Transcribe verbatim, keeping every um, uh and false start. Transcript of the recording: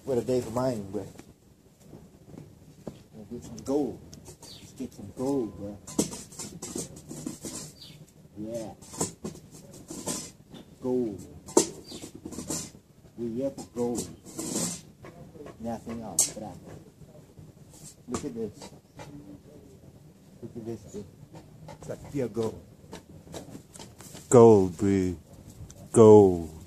What a day for mine, bro. Let's get some gold. Let's get some gold, bro. Yeah. Gold. We here for gold. Nothing else. But look at this. Look at this, dude. It's like pure gold. Gold, bro. Gold.